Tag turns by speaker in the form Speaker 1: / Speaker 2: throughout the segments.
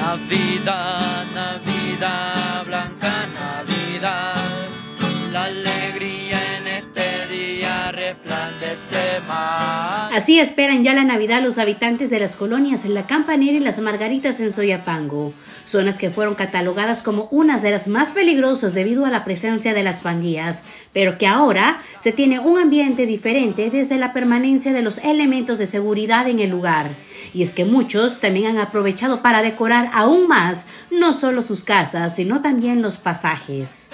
Speaker 1: Navidad, Navidad, blanca Navidad, la alegría en este día resplandece más.
Speaker 2: Así esperan ya la Navidad los habitantes de las colonias La Campanera y Las Margaritas en Soyapango, zonas que fueron catalogadas como unas de las más peligrosas debido a la presencia de las pandillas, pero que ahora se tiene un ambiente diferente desde la permanencia de los elementos de seguridad en el lugar. Y es que muchos también han aprovechado para decorar aún más no solo sus casas, sino también los pasajes.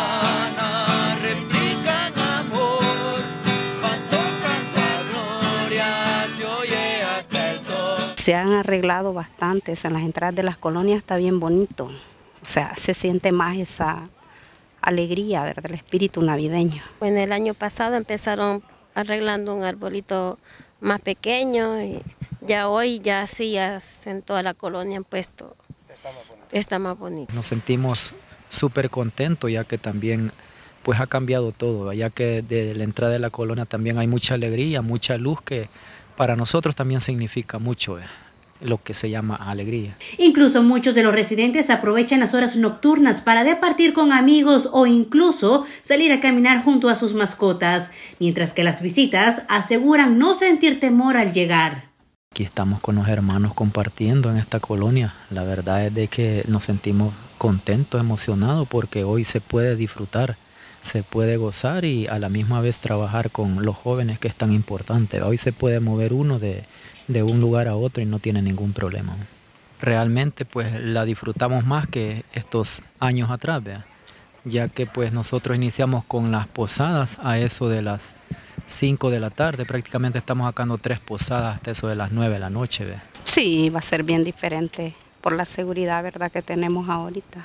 Speaker 3: Se han arreglado bastantes, en las entradas de las colonias está bien bonito, o sea, se siente más esa alegría, ¿verdad?, el espíritu navideño.
Speaker 4: En el año pasado empezaron arreglando un arbolito más pequeño y ya hoy ya sí, ya en toda la colonia han puesto, está más bonito.
Speaker 5: Nos sentimos súper contentos ya que también pues ha cambiado todo, ya que de la entrada de la colonia también hay mucha alegría, mucha luz que para nosotros también significa mucho lo que se llama alegría.
Speaker 2: Incluso muchos de los residentes aprovechan las horas nocturnas para departir con amigos o incluso salir a caminar junto a sus mascotas, mientras que las visitas aseguran no sentir temor al llegar.
Speaker 5: Aquí estamos con los hermanos compartiendo en esta colonia. La verdad es de que nos sentimos contentos, emocionados porque hoy se puede disfrutar, se puede gozar y a la misma vez trabajar con los jóvenes, que es tan importante. Hoy se puede mover uno de un lugar a otro y no tiene ningún problema. Realmente pues la disfrutamos más que estos años atrás, ¿vea? Ya que pues nosotros iniciamos con las posadas a eso de las 5 de la tarde, prácticamente estamos sacando 3 posadas hasta eso de las 9 de la noche, ¿vea?
Speaker 3: Sí, va a ser bien diferente por la seguridad, ¿verdad?, que tenemos ahorita.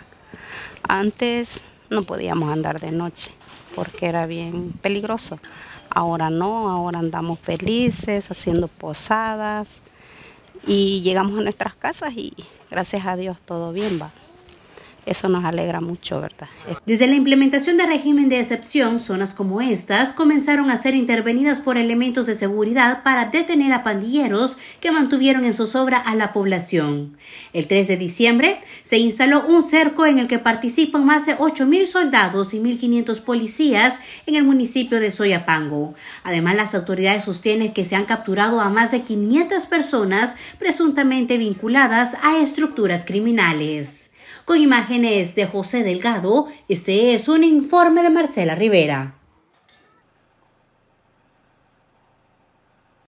Speaker 3: Antes no podíamos andar de noche porque era bien peligroso. Ahora no, ahora andamos felices, haciendo posadas y llegamos a nuestras casas y gracias a Dios todo bien va. Eso nos alegra mucho, ¿verdad?
Speaker 2: Desde la implementación del régimen de excepción, zonas como estas comenzaron a ser intervenidas por elementos de seguridad para detener a pandilleros que mantuvieron en zozobra a la población. El 3 de diciembre se instaló un cerco en el que participan más de 8.000 soldados y 1.500 policías en el municipio de Soyapango. Además, las autoridades sostienen que se han capturado a más de 500 personas presuntamente vinculadas a estructuras criminales. Con imágenes de José Delgado, este es un informe de Marcela Rivera.